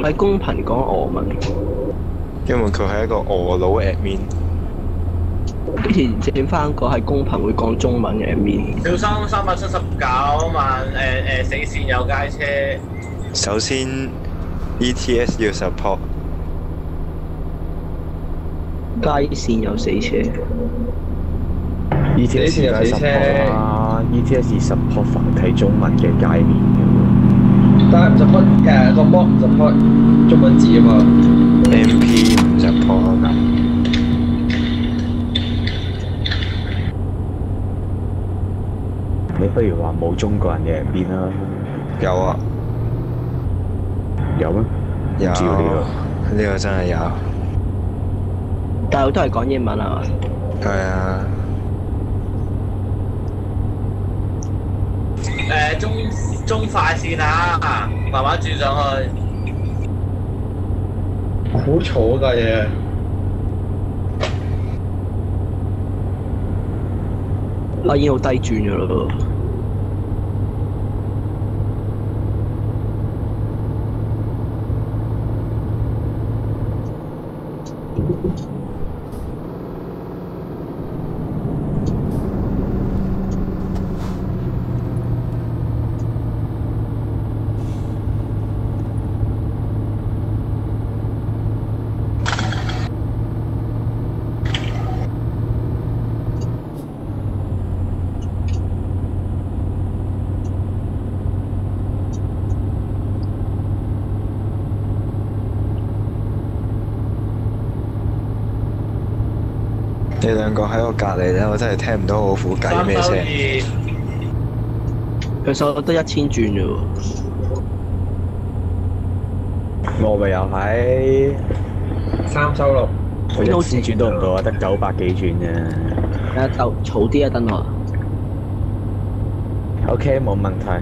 喺公屏講俄文， 因為佢係一個俄佬 admin。 之前整翻個喺公屏會講中文嘅 admin。 小生379萬死線有街車。 首先 ETS 要 support。 街線有死車。 ETS 有 support 啦 ，ETS support 繁體中文嘅界面嘅但係唔 support 個 mod 唔 support 中文字啊嘛。 MP 唔 support 咁。 你不如話冇中國人嘅人邊啦。 有啊。 有咩？ 有。 唔知喎呢個。呢個真係有。 但係都係講英文啊嘛。 係啊。 中快線啊，慢慢轉上去。 好嘈㗎嘢。 已經好低轉咗咯。 你兩個喺我隔離咧，我真係聽唔到我副計咩聲。 佢手得1000轉啫喎。 我咪又係 3收6。 我1000轉都唔到啊，得900幾轉啫。 就嘈啲啊，等我。 OK， 冇問題。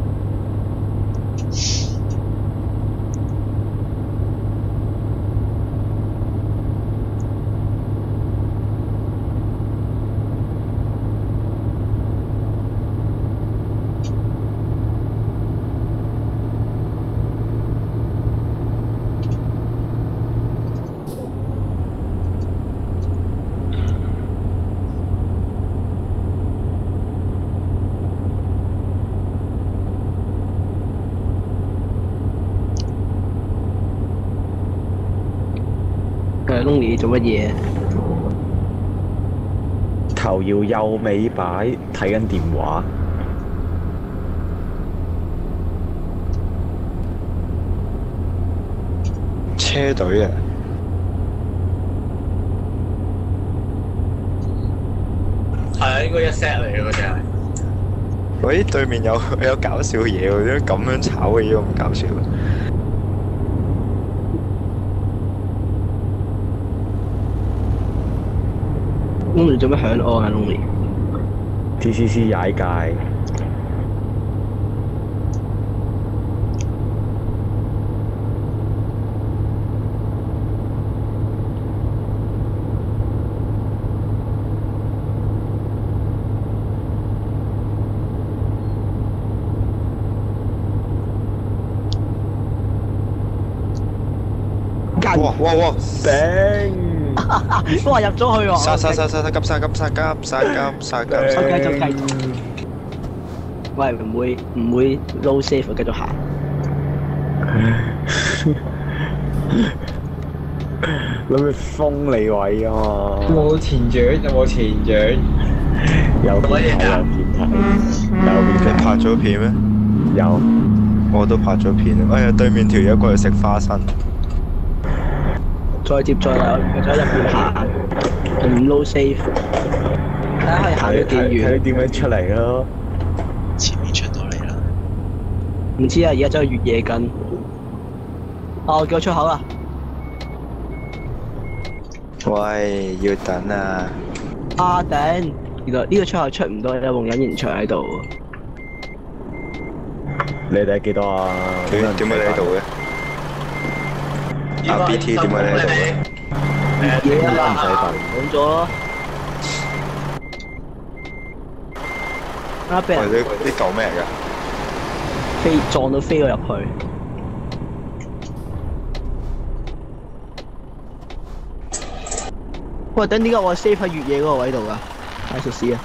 Lonely 做乜嘢？ 頭搖右尾擺，睇緊電話。 車隊啊！ 係啊，應該一 set 嚟嘅嗰隻係。 喂，對面有搞笑嘢喎，點解咁樣炒嘅嘢咁搞笑 ？Lonely 做乜響安啊 ？Lonely TCC 踩界。 哇！ 頂！ 都話入咗去喎。 殺！急殺！ 繼續。喂，唔會 low safe 繼續行。 諗住封你位啊嘛！ 有冇前轉？ 有片睇。 你拍咗片咩？ 有。 我都拍咗片。哎呀，對面條友過嚟食花生。 再接再厲，佢喺入邊行，唔 low safe。睇下可以行咗幾遠。 睇點樣出嚟咯？ 前面出到嚟啦。 唔知啊，而家真係越野緊。我叫出口啦。 喂，要等啊！ 頂！原來呢個出口出唔到，有埲隱形牆喺度。 你哋幾多啊？ 點解你喺度嘅？BT 點解你喺度嘅？ 嘢啦，唔使瞓，講咗咯。俾人呢嚿咩嚟㗎？ 撞到飛咗入去。 喂，等點解我 save 喺越野嗰個位度㗎？太熟屎啊！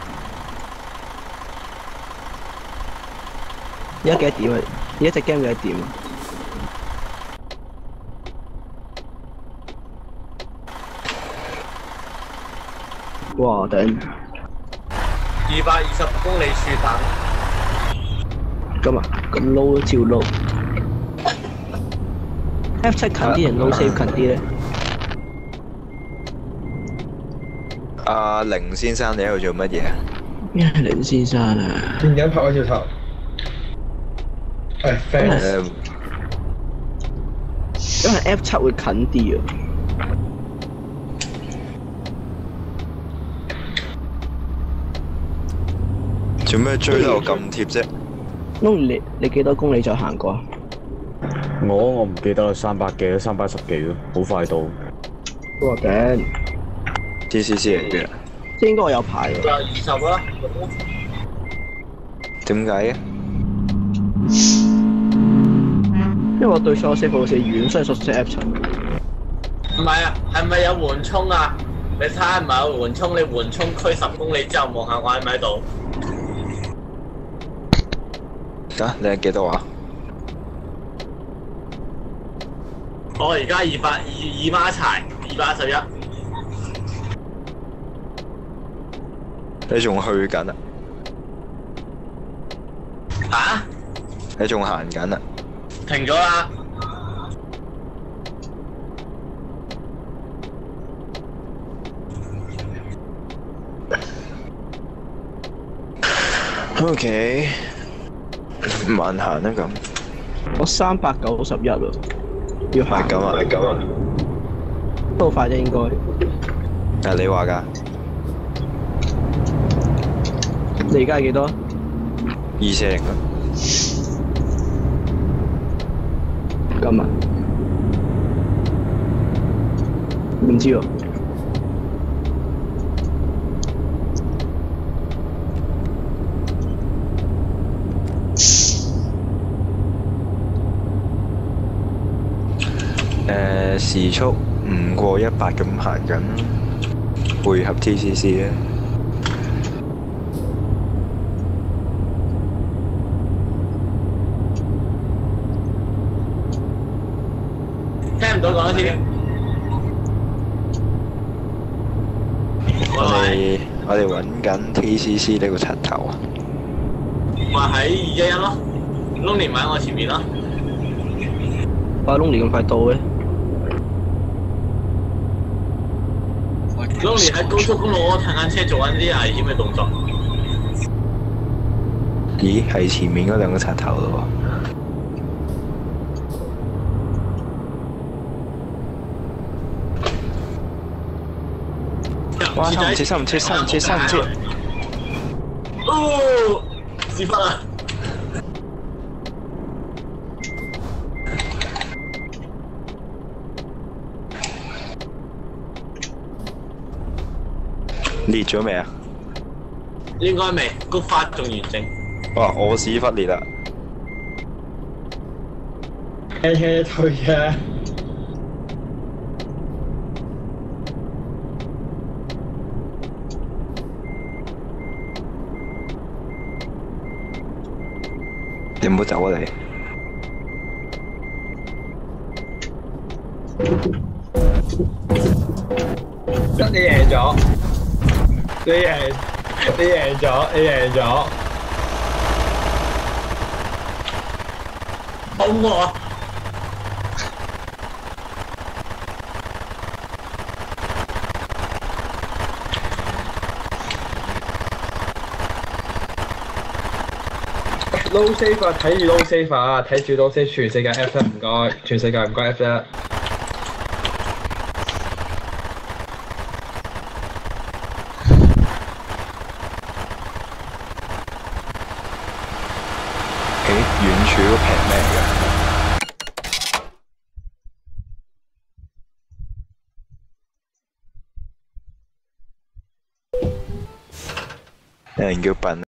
而家幾多點啊？而家隻 game 幾多點啊？哇！頂 220公里處等。 咁啊，咁 low 照 low。F7 近啲定 low save 近啲咧？ 阿凌先生，你喺度做乜嘢啊？ 凌先生啊！ 點解拍我條頭？fans。 因為 F7 會近啲啊。 做咩追得我咁貼啫？ 你幾多公里就行過？ 我唔記得啦，300幾啦，310幾咯，好快到。 哇頂 TCC 嚟嘅， 即係應該我有排喎。 20啦。 點解嘅？ 因為我對所有 save 好似遠，所以熟悉 F7。 唔係啊，係咪有緩衝啊？你睇下係咪有緩衝？你緩衝區10公里之後望下我喺咪喺度？ 啊，你係幾多啊？ 我而家2孖一柴，211。 你仲去緊啊？ 嚇？ 你仲行緊啊？ 停咗啦。 OK，慢行啊咁。 我391咯，要行。 係咁啊，係咁啊。 都好快啫，應該。 係你話㗎？ 你而家係幾多 240啊。 咁啊？唔知喎。 時速唔過100咁行緊，配合 TCC 咧。 聽唔到講一次。 我哋揾緊 TCC 呢個柒頭啊！ 話喺211咯，Lonely咪喺我前面咯。 哇！Lonely 咁快到嘅？ Lonely 喺高速公路嗰個褪緊車做緊啲危險嘅動作。 咦？係前面嗰兩個柒頭咯喎！哇！三唔切！ 哦！屎忽啊！ 裂咗未啊？ 應該未，菊花仲完整。 哇！我屎忽裂啦！ 輕輕退嘅。 你唔好走啊你！ 你贏咗，你贏咗。 好餓。 low save 啊，睇住 low save 啊，睇住 low save， 全世界 F1 唔該，全世界唔該 F1。 遠處嗰平咩嚟㗎？有人叫笨。